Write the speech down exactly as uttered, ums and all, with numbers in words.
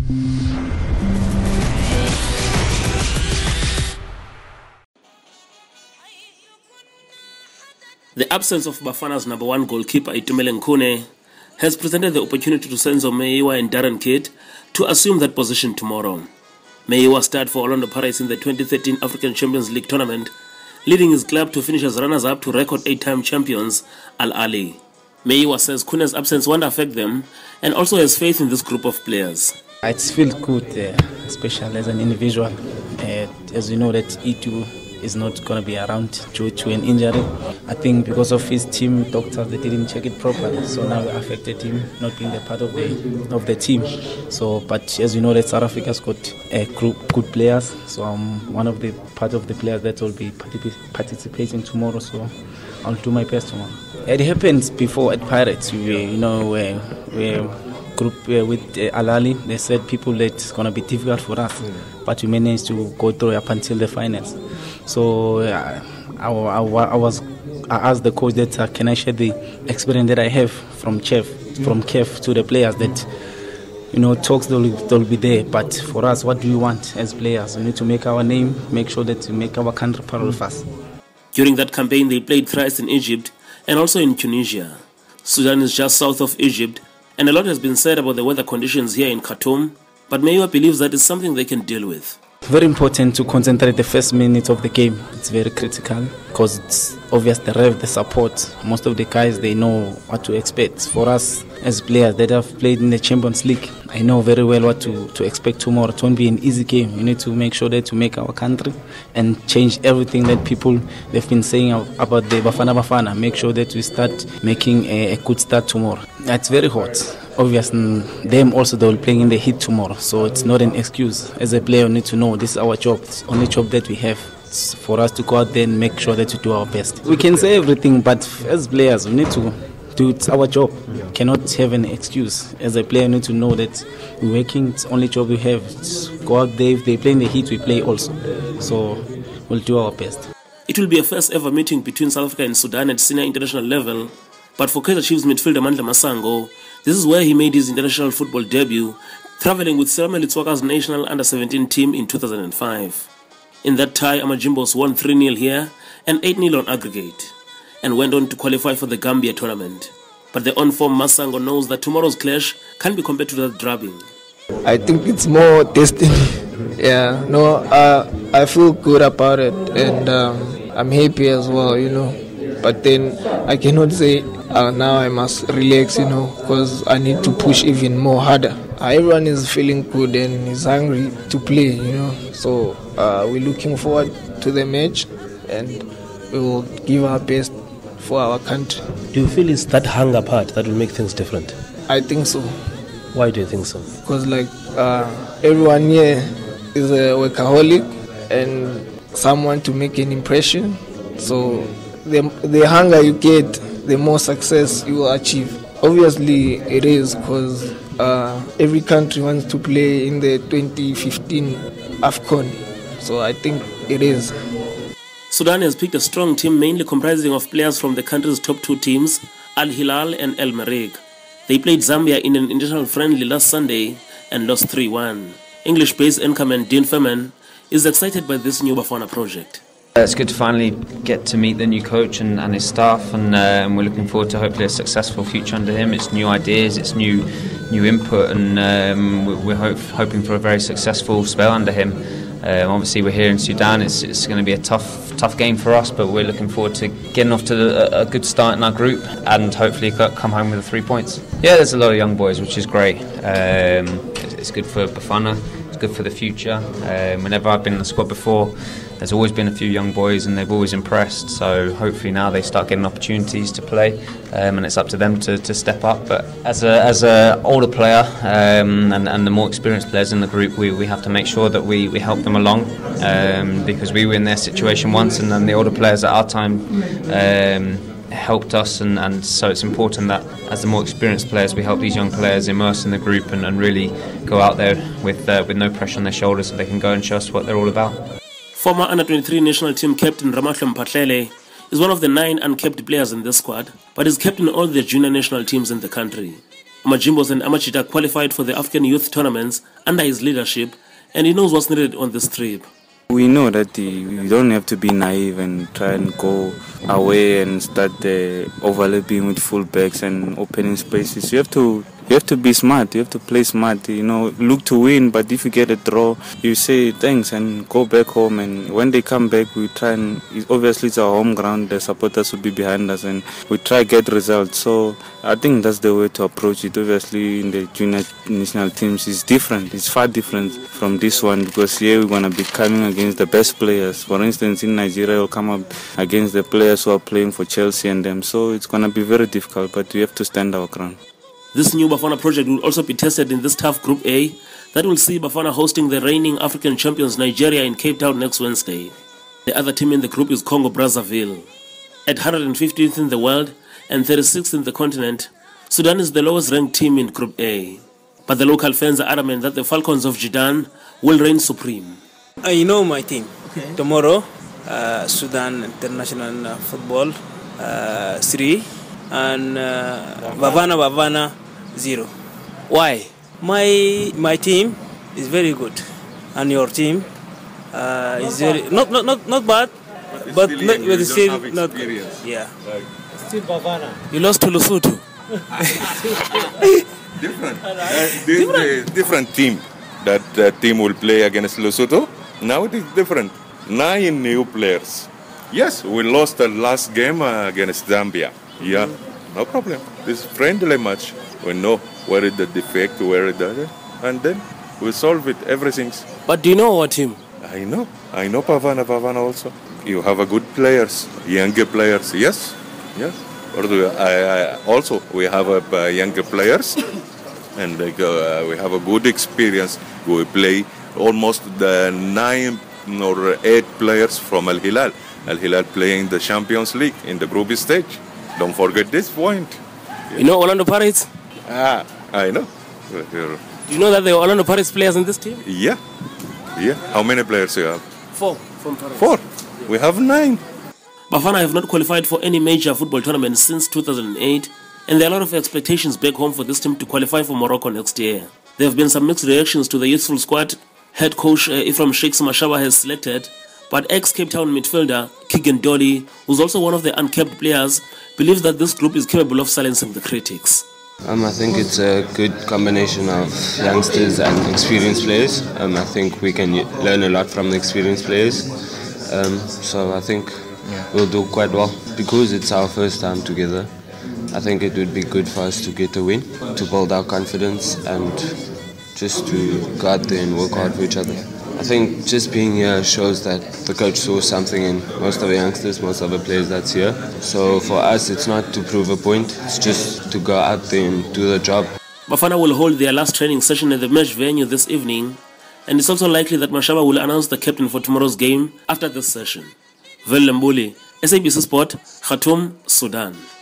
The absence of Bafana's number one goalkeeper, Itumeleng Khune, has presented the opportunity to Senzo Meyiwa and Darren Kidd to assume that position tomorrow. Meyiwa started for Orlando Pirates in the twenty thirteen African Champions League tournament, leading his club to finish as runners-up to record eight-time champions Al Ahly. Meyiwa says Khune's absence won't affect them and also has faith in this group of players. It feels good, uh, especially as an individual. Uh, as you know, that Itu is not going to be around due to an injury. I think because of his team doctors, they didn't check it properly, so now it affected him not being the part of the of the team. So, but as you know, that South Africa's got a group good players. So I'm one of the part of the players that will be participating tomorrow. So I'll do my best tomorrow. It happens before at Pirates. We, you know, we we group uh, with uh, Al Ahly. They said people that it's going to be difficult for us, mm. but we managed to go through up until the finals. So uh, I, I, I was I asked the coach that uh, can I share the experience that I have from Chef, mm. from Kev to the players that, you know, talks they'll, they'll be there. But for us, what do we want as players? We need to make our name, make sure that we make our country proud of us. During that campaign, they played thrice in Egypt and also in Tunisia. Sudan is just south of Egypt, and a lot has been said about the weather conditions here in Khartoum, but Meyiwa believes that is something they can deal with. Very important to concentrate the first minute of the game. It's very critical because it's obvious the rev, the support. Most of the guys, they know what to expect. For us as players that have played in the Champions League, I know very well what to, to expect tomorrow. It won't be an easy game. We need to make sure that to make our country and change everything that people they've been saying about the Bafana Bafana. Make sure that we start making a, a good start tomorrow. It's very hot. Obviously, them also they will be playing in the heat tomorrow, so it's not an excuse. As a player, we need to know this is our job. It's the only job that we have. It's for us to go out there and make sure that we do our best. We can say everything, but as players, we need to do it's our job. We cannot have an excuse. As a player, we need to know that we're working. It's the only job we have. It's go out there. If they play in the heat, we play also. So we'll do our best. It will be a first ever meeting between South Africa and Sudan at senior international level. But for Kaizer Chiefs midfielder Mandla Masango, this is where he made his international football debut, travelling with Serame Letswaka's national under seventeen team in two thousand five. In that tie, Amajimbos won three nil here and eight nil on aggregate, and went on to qualify for the Gambia tournament. But the on-form Masango knows that tomorrow's clash can't be compared to that drubbing. I think it's more destiny. Yeah, no, uh, I feel good about it, and um, I'm happy as well, you know. But then I cannot say uh, now I must relax, you know, because I need to push even more harder. Uh, everyone is feeling good and is hungry to play, you know. So uh, we're looking forward to the match, and we will give our best for our country. Do you feel it's that hunger part that will make things different? I think so. Why do you think so? Because like uh, everyone here is a workaholic and someone to make an impression. So the, the hunger you get, the more success you will achieve. Obviously it is because uh, every country wants to play in the twenty fifteen AFCON. So I think it is. Sudan has picked a strong team mainly comprising of players from the country's top two teams, Al Hilal and El Merreikh. They played Zambia in an international friendly last Sunday and lost three one. English-based incumbent Dean Furman is excited by this new Bafana project. It's good to finally get to meet the new coach and, and his staff, and, uh, and we're looking forward to hopefully a successful future under him. It's new ideas, it's new new input, and um, we're, we're hope, hoping for a very successful spell under him. Um, obviously we're here in Sudan, it's, it's going to be a tough tough game for us, but we're looking forward to getting off to a, a good start in our group and hopefully come home with the three points. Yeah, there's a lot of young boys, which is great. Um, it's, it's good for Bafana, it's good for the future. Um, whenever I've been in the squad before, there's always been a few young boys and they've always impressed, so hopefully now they start getting opportunities to play, um, and it's up to them to, to step up. But as a as a older player um, and, and the more experienced players in the group, we, we have to make sure that we, we help them along, um, because we were in their situation once, and then the older players at our time um, helped us, and, and so it's important that as the more experienced players we help these young players immerse in the group and, and really go out there with, uh, with no pressure on their shoulders so they can go and show us what they're all about. Former under twenty-three national team captain Ramahlwe Mphahlele is one of the nine uncapped players in this squad, but is captain all the junior national teams in the country. Majimbos and Amachita qualified for the African youth tournaments under his leadership, and he knows what's needed on this trip. We know that the, you don't have to be naive and try and go away and start uh, overlapping with fullbacks and opening spaces. You have to you have to be smart. You have to play smart. You know, look to win. But if you get a draw, you say thanks and go back home. And when they come back, we try and obviously it's our home ground. The supporters will be behind us, and we try get results. So I think that's the way to approach it. Obviously, in the junior national teams, it's different. It's far different from this one because here we're gonna be coming against the best players. For instance, in Nigeria, we'll come up against the players who are playing for Chelsea and them. So it's gonna be very difficult, but we have to stand our ground. This new Bafana project will also be tested in this tough Group A that will see Bafana hosting the reigning African champions Nigeria in Cape Town next Wednesday. The other team in the group is Congo Brazzaville. At one hundred fifteenth in the world and thirty-sixth in the continent, Sudan is the lowest ranked team in Group A. But the local fans are adamant that the Falcons of Sudan will reign supreme. I know my team. Okay. Tomorrow, uh, Sudan International uh, Football, uh, three. And uh, Bafana Bafana zero. Why? My my team is very good, and your team uh, is very not not not not bad, but, but still, not, but still not good. Yeah. Like, still Bafana. You lost to Lesotho. different. Uh, this is a different team. That uh, team will play against Lesotho. Now it is different. Nine new players. Yes, we lost the last game uh, against Zambia. Yeah, no problem. This friendly match. We know where is the defect, where is the, and then we solve it. Everything. But do you know our team? I know. I know Bafana Bafana also. You have a good players, younger players. Yes, yes. Or do I, I also we have a, uh, younger players, and like, uh, we have a good experience. We play almost the nine or eight players from Al Hilal. Al Hilal playing the Champions League in the group stage. Don't forget this point. You know Orlando Pirates? Ah, I know. Do you know that there are Orlando Pirates players in this team? Yeah. Yeah. How many players do you have? Four from Pirates. Four. We have nine. Bafana have not qualified for any major football tournament since two thousand eight, and there are a lot of expectations back home for this team to qualify for Morocco next year. There have been some mixed reactions to the youthful squad head coach uh, Ephraim Sheikh's Mashaba has selected, but ex-Cape Town midfielder Keegan Dolly, who's also one of the uncapped players, believes that this group is capable of silencing the critics. Um, I think it's a good combination of youngsters and experienced players. Um, I think we can learn a lot from the experienced players. Um, so I think we'll do quite well. Because it's our first time together, I think it would be good for us to get a win, to build our confidence and just to go out there and work hard for each other. I think just being here shows that the coach saw something in most of the youngsters, most of the players that's here. So for us, it's not to prove a point, it's just to go out there and do the job. Bafana will hold their last training session at the match venue this evening, and it's also likely that Mashaba will announce the captain for tomorrow's game after this session. Velile Mbuli, S A B C Sport, Khartoum, Sudan.